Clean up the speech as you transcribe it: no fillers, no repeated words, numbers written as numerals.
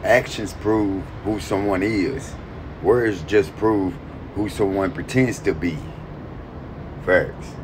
Actions prove who someone is. Words just prove who someone pretends to be. Facts.